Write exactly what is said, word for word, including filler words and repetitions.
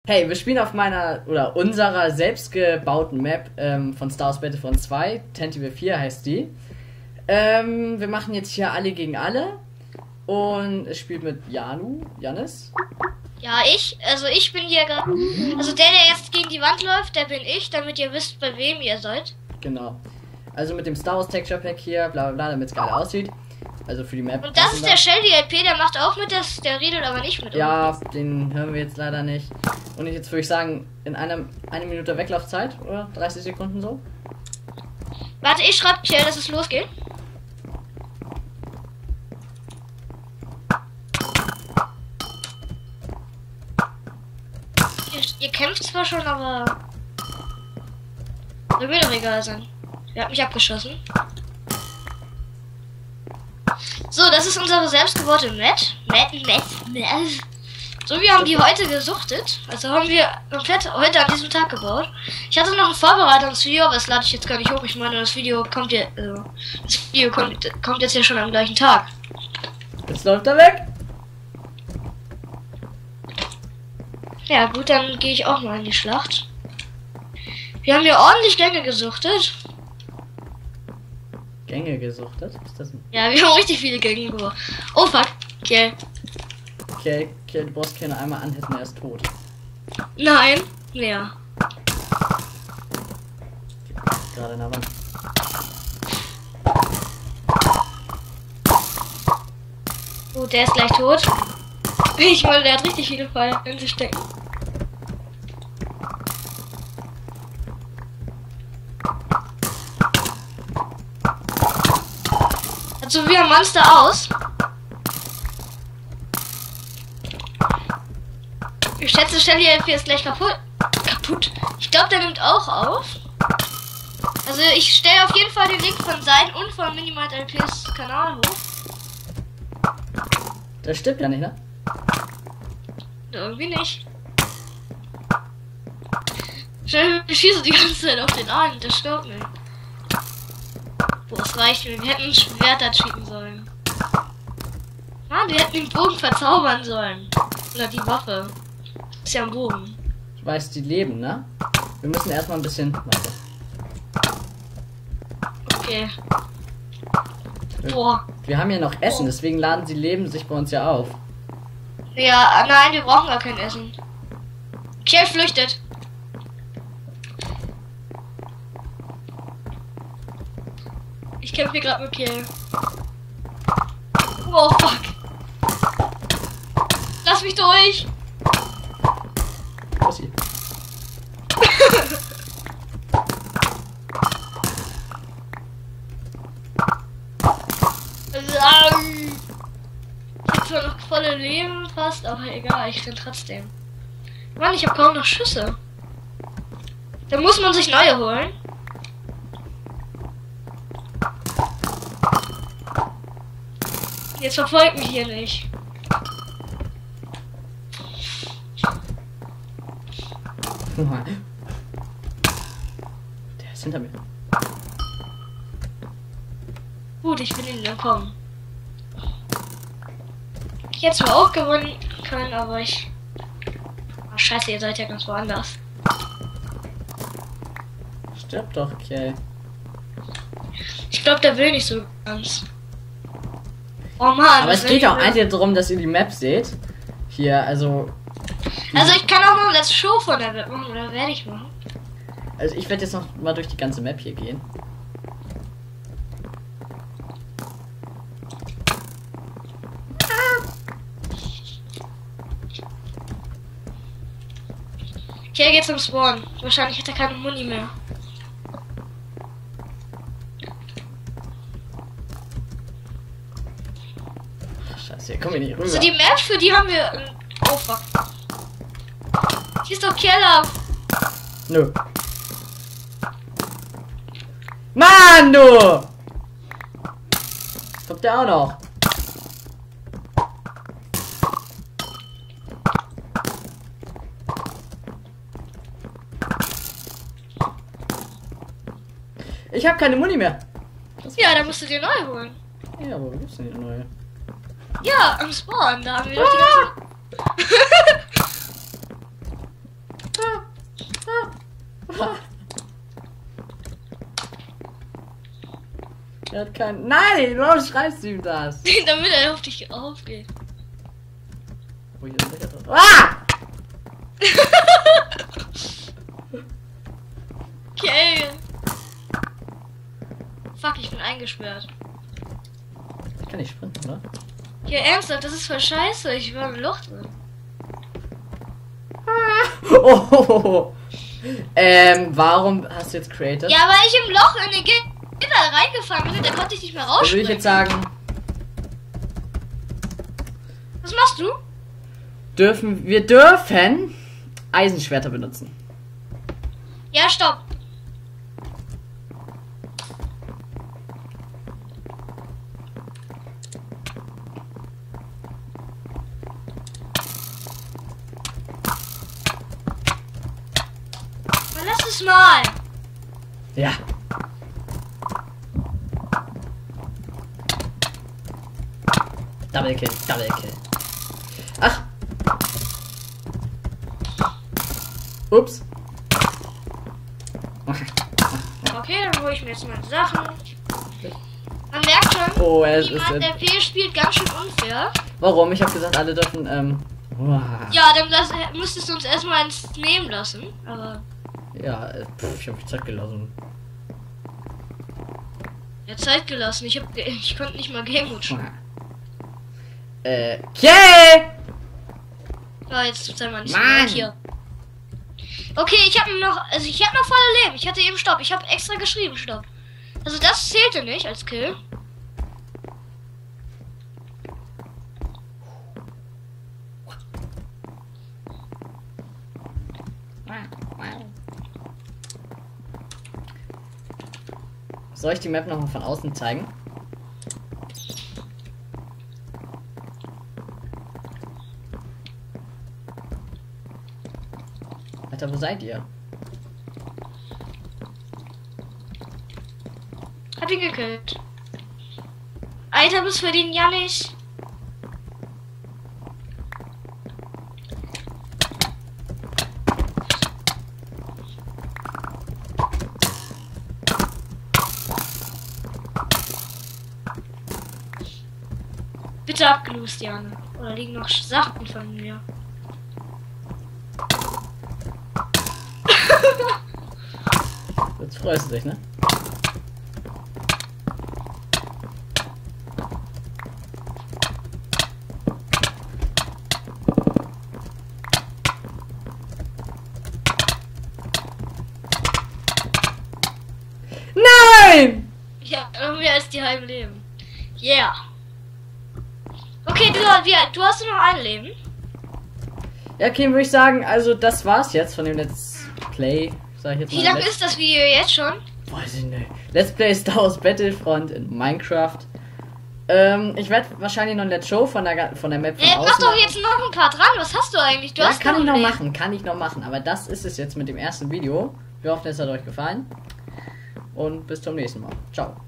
Hey, wir spielen auf meiner oder unserer selbstgebauten Map ähm, von Star Wars Battlefront zwei. Tentative vier heißt die. Ähm, wir machen jetzt hier alle gegen alle. Und es spielt mit Janu, Jannis. Ja, ich, also ich bin hier gerade, also der, der jetzt gegen die Wand läuft, der bin ich, damit ihr wisst, bei wem ihr seid. Genau. Also mit dem Star Wars Texture Pack hier, bla bla bla, damit es geil aussieht. Also für die Map. Und das ist der Shelly L P, der macht auch mit, das, der redet aber nicht mit uns. Ja, den hören wir jetzt leider nicht. Und jetzt würde ich sagen, in einer eine Minute Weglaufzeit oder dreißig Sekunden so. Warte, ich schreibe Kiel, dass es losgeht. Ihr, ihr kämpft zwar schon, aber das will doch egal sein. Ihr habt mich abgeschossen. So, das ist unsere selbstgebaute Map. Map, Map, Map. So, wir haben die heute gesuchtet. Also haben wir komplett heute an diesem Tag gebaut. Ich hatte noch ein Vorbereitungsvideo, aber das lade ich jetzt gar nicht hoch. Ich meine, das Video kommt ja, äh, das Video kommt, kommt jetzt ja schon am gleichen Tag. Jetzt läuft er weg. Ja gut, dann gehe ich auch mal in die Schlacht. Wir haben hier ordentlich Gänge gesuchtet. Gänge gesuchtet? Ist das ein... Ja, wir haben richtig viele Gänge gesucht. Oh fuck, okay. Okay, okay, du brauchst keine einmal anhitten, er ist tot. Nein, mehr. Gerade in der Wand. Gut, der ist gleich tot. Ich meine, der hat richtig viele Pfeile in sich stecken. Also wie ein Monster aus. Ich schätze, Shelly L P ist gleich kaputt. Kaputt. Ich glaube, der nimmt auch auf. Also ich stelle auf jeden Fall den Link von seinem und von Minimite L Ps Kanal hoch. Das stimmt ja nicht, ne? Irgendwie nicht. Schnell, wir schießen die ganze Zeit auf den einen, das stört mich. Boah, es reicht mir. Wir hätten ein Schwert da schieben sollen. Mann, wir hätten den Bogen verzaubern sollen. Oder die Waffe. Ist ja ein Bogen. Ich weiß, die leben, ne? Wir müssen erstmal ein bisschen. Warte. Okay. Wir, Boah. wir haben ja noch Essen, deswegen laden sie Leben sich bei uns ja auf. Ja, nein, wir brauchen gar kein Essen. Kiel flüchtet. Ich kämpfe hier gerade mit Kiel. Oh fuck. Lass mich durch. Was hier? Ich hab zwar noch volle Leben fast, aber egal, ich renn trotzdem. Mann, ich habe kaum noch Schüsse. Da muss man sich neue holen. Jetzt verfolgt mich hier nicht. Der ist hinter mir. Gut, ich bin ihnen entkommen. Ich hätte zwar auch gewonnen können, aber ich... Oh, scheiße, ihr seid ja ganz woanders. Stirb doch, okay. Ich glaube, der will nicht so ganz. Oh Mann. Aber es geht auch eigentlich darum, dass ihr die Map seht. Hier, also... Also ich kann auch noch Let's Show von der Map machen, oder werde ich machen? Also ich werde jetzt noch mal durch die ganze Map hier gehen. Hier geht's zum Spawn. Wahrscheinlich hat er keine Muni mehr. Scheiße, hier kommen wir nicht rüber. Also die Map, für die haben wir... Oh fuck. Hier ist doch Keller. Nö. Mann, du! Kommt der auch noch? Ich habe keine Muni mehr. Ja, dann musst du dir neu holen. Ja, aber wo gibt's denn die neue? Ja, am Spawn, da haben wir doch die ganze... Er hat kein. Nein, warum schreibst du ihm das? Damit er auf dich aufgeht. Wo ich das Löcher drin. Ah! Okay. Fuck, ich bin eingesperrt. Ich kann nicht sprinten, oder? Ja, ernsthaft, das ist voll scheiße. Ich war im Loch drin. Oh, oh, oh, oh. Ähm, warum hast du jetzt created? Ja, weil ich im Loch in den Gitter reingefangen bin, da konnte ich nicht mehr Da würde rausspringen. ich jetzt sagen, Was machst du? dürfen wir dürfen Eisenschwerter benutzen. Ja, stopp. Dann lass es mal. Ja. Double Kill, Double Kill. Ach. Ups. Okay, dann hole ich mir jetzt meine Sachen. Man merkt schon, Oh, er ist. jemand, der Äh, P spielt ganz schön unfair. warum? Ich habe gesagt, alle dürfen. Ähm, uah. Ja, dann lass, müsstest du uns erstmal eins nehmen lassen. Aber Ja, äh, pff, ich habe mich Zeit gelassen. ja, Zeit gelassen. Ich, hab, ich konnte nicht mal Game Mode spielen. Äh, okay! Ja, jetzt sei mal nicht so Mann. laut hier. Okay, ich habe noch, also ich habe noch volle Leben. Ich hatte eben Stopp. Ich habe extra geschrieben Stopp. Also das zählte nicht als Kill. Soll ich die Map nochmal von außen zeigen? Alter, wo seid ihr? Hab ihn gekillt. Items für den Janis. Bitte abgelöst, Jane. Oder liegen noch Sachen von mir? Jetzt freust du dich, ne? Nein! Ja, mehr als die halben Leben. Yeah. Okay, du, wir, du hast noch ein Leben. Ja, okay, würde ich sagen, also das war's jetzt von dem Let's Play. Sag ich jetzt Wie mal. lange Let's- ist das Video jetzt schon? Weiß ich nicht. Let's Play Star Wars Battlefront in Minecraft. Ähm, ich werde wahrscheinlich noch ein Let's Show von der, ga- von der Map von Ey, mach außen doch machen. jetzt noch ein paar dran. Was hast du eigentlich? Du Ja, hast kann ich ein noch Leben. machen, kann ich noch machen. Aber das ist es jetzt mit dem ersten Video. Wir hoffen, es hat euch gefallen. Und bis zum nächsten Mal. Ciao.